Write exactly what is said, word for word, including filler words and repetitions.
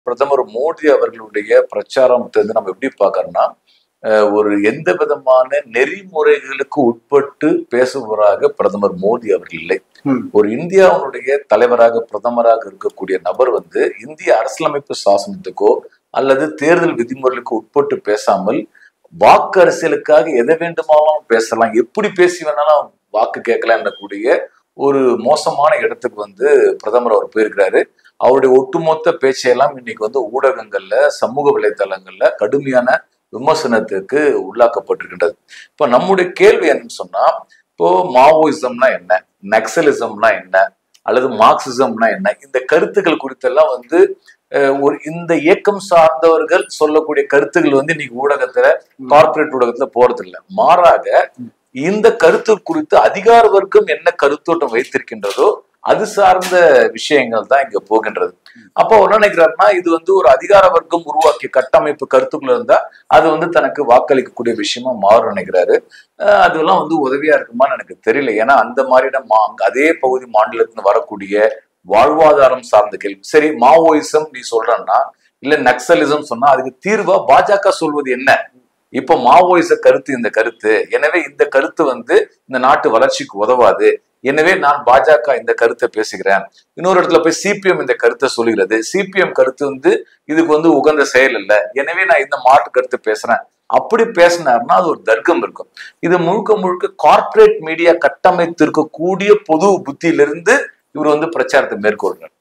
பிரதமர் மோடி அவர்களுடைய பிரச்சாரத்தை வந்து நம்ம எப்படி பார்க்கறோம்னா, ஒரு எந்த விதமான நெறிமுறைகளுக்கு உட்பட்டு பேசுபவராக பிரதமர் மோடி அவர்கள் இல்லை. ஒரு இந்தியாவுடைய தலைவராக பிரதமராக இருக்கக்கூடிய நபர் வந்து இந்திய அரசியலமைப்பு சாசனத்துக்கோ அல்லது தேர்தல் விதிமுறைகளுக்கு உட்பட்டு பேசாமல் வாக்கு அரசியலுக்காக எதை வேண்டுமானாலும் பேசலாம், எப்படி பேசி வேணாலும் வாக்கு கேட்கலாம் என்னக்கூடிய ஒரு மோசமான இடத்துக்கு வந்து பிரதமர் அவர் போயிருக்கிறாரு. அவருடைய ஒட்டுமொத்த பேச்சையெல்லாம் இன்னைக்கு வந்து ஊடகங்கள்ல சமூக வலைதளங்கள்ல கடுமையான விமர்சனத்துக்கு உள்ளாக்கப்பட்டிருக்கின்றது. இப்ப நம்முடைய கேள்வி என்னன்னு சொன்னா, இப்போ மாவோயிசம்னா என்ன, நக்சலிசம்னா என்ன, அல்லது மார்க்சிசம்னா என்ன, இந்த கருத்துக்கள் குறித்தெல்லாம் வந்து ஒரு இந்த இயக்கம் சார்ந்தவர்கள் சொல்லக்கூடிய கருத்துக்கள் வந்து இன்னைக்கு ஊடகத்துல கார்பரேட் ஊடகத்துல போறது இல்லை. மாறாக இந்த கருத்து குறித்து அதிகார வர்க்கம் என்ன கருத்தோட்டம் வைத்திருக்கின்றதோ அது சார்ந்த விஷயங்கள் தான் இங்க போகின்றது. அப்போ என்ன நினைக்கிறாருன்னா, இது வந்து ஒரு அதிகார வர்க்கம் உருவாக்கிய கட்டமைப்பு கருத்துக்குள்ள இருந்தா அது வந்து தனக்கு வாக்களிக்கக்கூடிய விஷயமா மாறும் நினைக்கிறாரு. அதெல்லாம் வந்து உதவியா இருக்குமான்னு எனக்கு தெரியல. ஏன்னா அந்த மாதிரியான அதே பகுதி மாநிலத்துல வரக்கூடிய வாழ்வாதாரம் சார்ந்த கேள்வி. சரி, மாவோயிசம் நீ சொல்றன்னா இல்ல நக்சலிசம் சொன்னா அதுக்கு தீர்வா பாஜக சொல்வது என்ன? இப்ப மாவோயிச கருத்து இந்த கருத்து, எனவே இந்த கருத்து வந்து இந்த நாட்டு வளர்ச்சிக்கு உதவாது, எனவே நான் பாஜக இந்த கருத்தை பேசுகிறேன். இன்னொரு இடத்துல போய் சிபிஎம் இந்த கருத்தை சொல்லுகிறது, சிபிஎம் கருத்து வந்து இதுக்கு வந்து உகந்த செயல் இல்லை, எனவே நான் இந்த மாற்று கருத்தை பேசுறேன். அப்படி பேசினார்னா அது ஒரு தர்க்கம் இருக்கும். இது முழுக்க முழுக்க கார்பரேட் மீடியா கட்டமைத்திருக்கக்கூடிய பொது புத்தியிலிருந்து இவர் வந்து பிரச்சாரத்தை மேற்கொள்றார்.